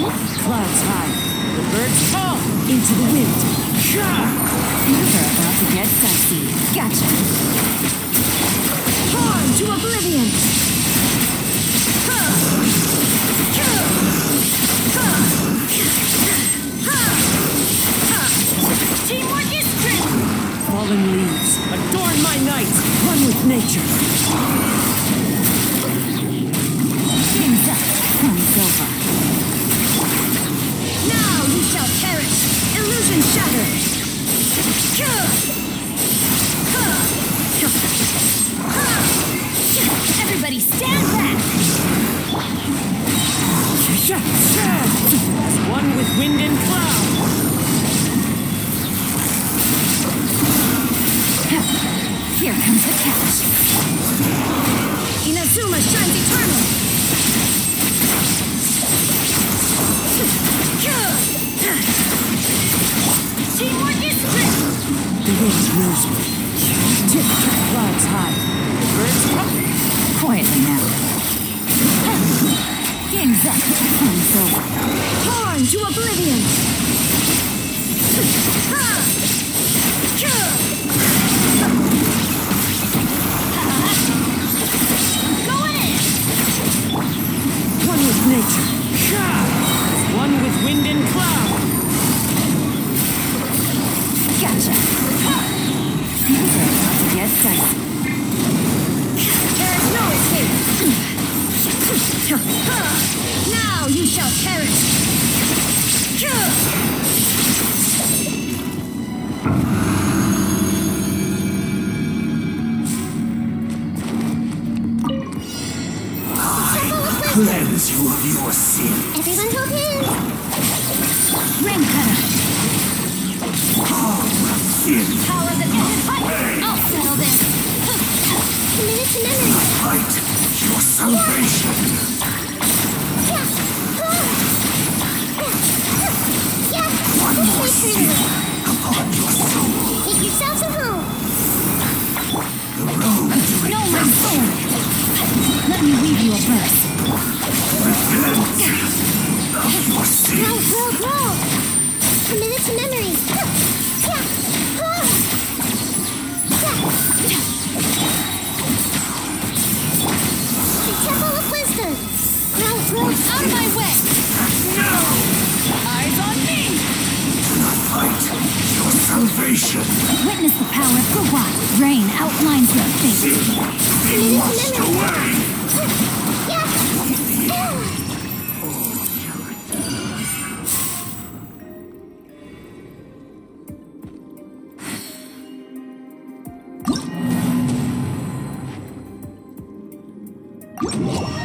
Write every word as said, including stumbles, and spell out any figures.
Clouds high. The birds fall into the wind. Things are about to get dicey. Gotcha. On to oblivion. Teamwork is strength. Fallen leaves, adorn my night. One with nature. Game's up. Time's over. Now you shall perish. Illusion shattered. Everybody stand back. As one with wind and cloud. Here comes the catch. Inazuma shines eternal. Teamwork is strength. The wind knows me. Tip clouds high. The birds come. Quietly now. Game's up. Time's over. Torn to oblivion. Going in. One with nature. One with wind and cloud. Gotcha. Things are about to get dicey. There is no escape. Now you shall perish. Cleanse you of your sin. Everyone hold hands. Ring cutter. Sin. Power that ended fight. I'll settle this. Committed to memory. Fight your salvation. One more sin upon your soul. Make yourselves at home. The road to No, my soul. Let me weave you a verse. repent of your sin. Grow, grow, grow. Committed to memory. The Temple of Wisdom. Grow, grow. Out of my way. No! Eyes on me. Do not fight your salvation. Witness the power of Gawa. Rain outlines your fate. Sin be washed away. Yeah.